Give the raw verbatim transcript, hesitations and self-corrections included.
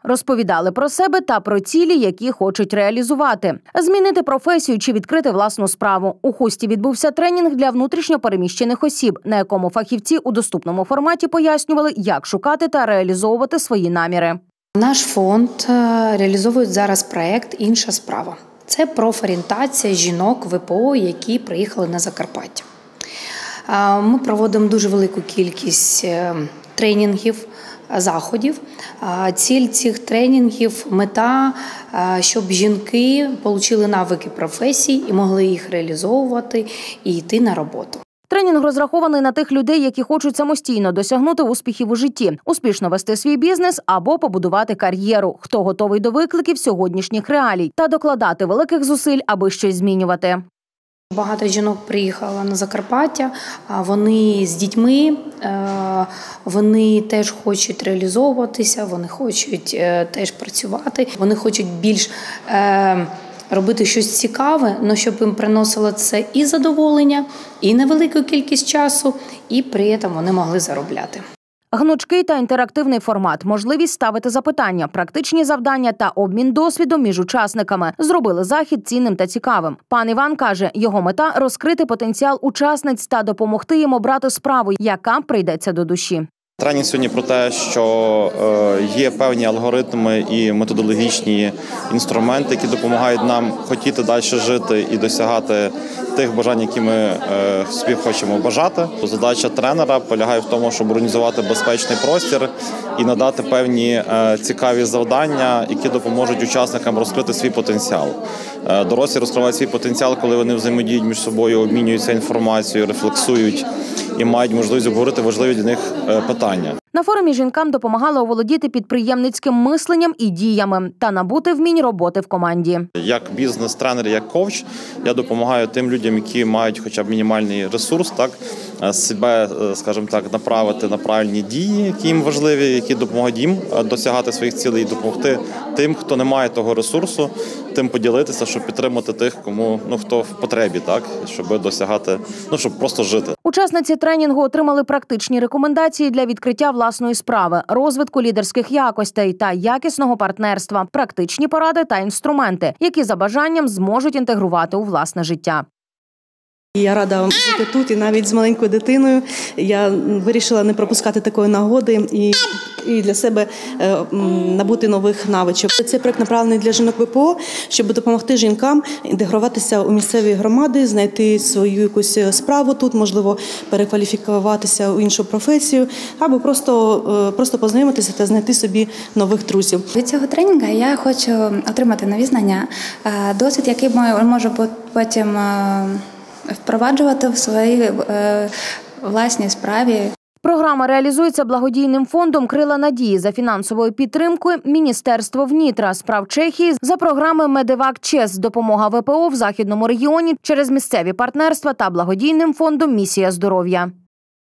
Розповідали про себе та про цілі, які хочуть реалізувати. Змінити професію чи відкрити власну справу. У Хусті відбувся тренінг для внутрішньо переміщених осіб, на якому фахівці у доступному форматі пояснювали, як шукати та реалізовувати свої наміри. Наш фонд реалізовує зараз проєкт «Інша справа». Це профорієнтація жінок В П О, які приїхали на Закарпаття. Ми проводимо дуже велику кількість тренінгів, заходів. Ціль цих тренінгів – мета, щоб жінки отримали навики професій і могли їх реалізовувати і йти на роботу. Тренінг розрахований на тих людей, які хочуть самостійно досягнути успіхів у житті, успішно вести свій бізнес або побудувати кар'єру, хто готовий до викликів сьогоднішніх реалій та докладати великих зусиль, аби щось змінювати. Багато жінок приїхало на Закарпаття, вони з дітьми, вони теж хочуть реалізовуватися, вони хочуть теж працювати, вони хочуть більш робити щось цікаве, але щоб їм приносило це і задоволення, і невелику кількість часу, і при цьому вони могли заробляти. Гнучкий та інтерактивний формат, можливість ставити запитання, практичні завдання та обмін досвідом між учасниками зробили захід цінним та цікавим. Пан Іван каже, його мета – розкрити потенціал учасниць та допомогти їм обрати справу, яка прийдеться до душі. Тренінг сьогодні про те, що є певні алгоритми і методологічні інструменти, які допомагають нам хотіти далі жити і досягати тих бажань, які ми собі хочемо бажати. Задача тренера полягає в тому, щоб організувати безпечний простір і надати певні цікаві завдання, які допоможуть учасникам розкрити свій потенціал. Дорослі розкривають свій потенціал, коли вони взаємодіють між собою, обмінюються інформацією, рефлексують і мають можливість обговорити важливі для них питання. На форумі жінкам допомагали оволодіти підприємницьким мисленням і діями та набути вмінь роботи в команді. Як бізнес-тренер, як коуч, я допомагаю тим людям, які мають хоча б мінімальний ресурс, так, себе, скажімо так, направити на правильні дії, які їм важливі, які допомагають їм досягати своїх цілей і допомогти тим, хто не має того ресурсу, тим поділитися, щоб підтримати тих, кому, ну, хто в потребі, так, щоб досягати, ну, щоб просто жити. Учасниці тренінгу отримали практичні рекомендації для відкриття власної справи, розвитку лідерських якостей та якісного партнерства, практичні поради та інструменти, які за бажанням зможуть інтегрувати у власне життя. Я рада бути тут, і навіть з маленькою дитиною я вирішила не пропускати такої нагоди і, і для себе е, набути нових навичок. Цей проект направлений для жінок В П О, щоб допомогти жінкам інтегруватися у місцеві громади, знайти свою якусь справу тут, можливо, перекваліфікуватися у іншу професію, або просто, е, просто познайомитися та знайти собі нових друзів. Від цього тренінгу я хочу отримати нові знання, досвід, який можу потім впроваджувати в своїй е, власній справі. Програма реалізується благодійним фондом «Крила надії» за фінансовою підтримкою Міністерства внутрішніх справ Чехії за програми «Медевак ЧЕС» допомога В П О в Західному регіоні через місцеві партнерства та благодійним фондом «Місія здоров'я».